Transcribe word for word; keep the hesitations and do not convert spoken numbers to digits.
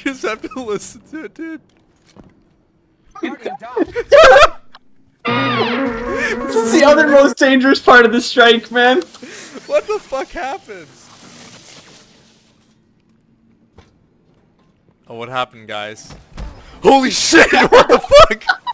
just have to listen to it, dude. This is the other most dangerous part of the strike, man. What the fuck happens? Oh, what happened, guys? Holy shit! What the fuck?